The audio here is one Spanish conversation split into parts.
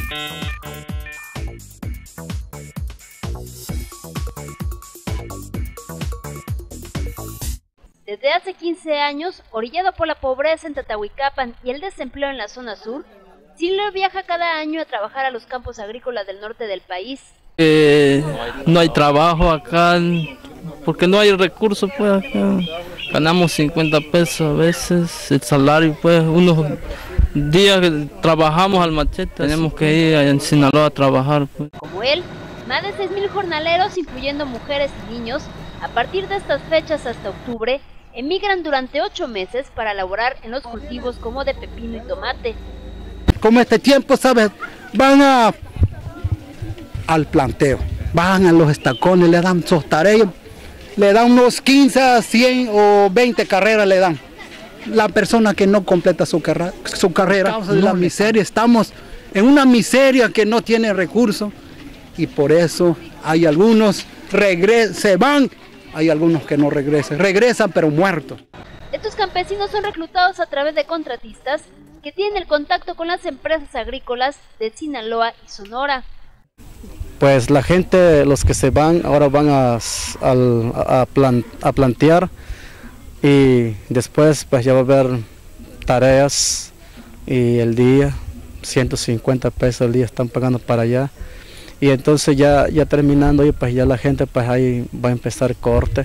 Desde hace 15 años, orillado por la pobreza en Tatahuicapan y el desempleo en la zona sur, Silvio viaja cada año a trabajar a los campos agrícolas del norte del país. No hay trabajo acá, porque no hay recursos, pues acá. Ganamos 50 pesos a veces, el salario, pues unos días que trabajamos al machete, tenemos que ir en Sinaloa a trabajar, pues. Como él, más de 6,000 jornaleros, incluyendo mujeres y niños, a partir de estas fechas hasta octubre, emigran durante 8 meses para laborar en los cultivos como de pepino y tomate. Como este tiempo, ¿sabes? Van al planteo, van a los estacones, le dan sus tareas, le dan unos 15, 100 o 20 carreras le dan. La persona que no completa su carrera, estamos en la miseria, estamos en una miseria que no tiene recursos y por eso hay algunos se van, hay algunos que no regresan pero muertos. Estos campesinos son reclutados a través de contratistas que tienen el contacto con las empresas agrícolas de Sinaloa y Sonora. Pues la gente, los que se van, ahora van a plantear y después pues ya va a haber tareas y el día, 150 pesos al día están pagando para allá. Y entonces ya terminando y pues ya la gente pues ahí va a empezar corte,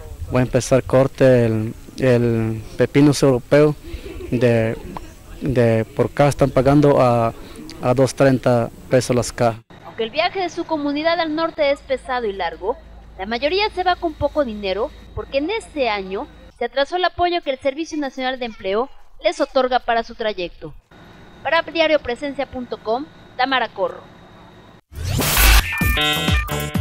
el pepino europeo por caja están pagando a 2.30 pesos las cajas. Aunque el viaje de su comunidad al norte es pesado y largo, la mayoría se va con poco dinero porque en este año se atrasó el apoyo que el Servicio Nacional de Empleo les otorga para su trayecto. Para diariopresencia.com, Tamara Corro.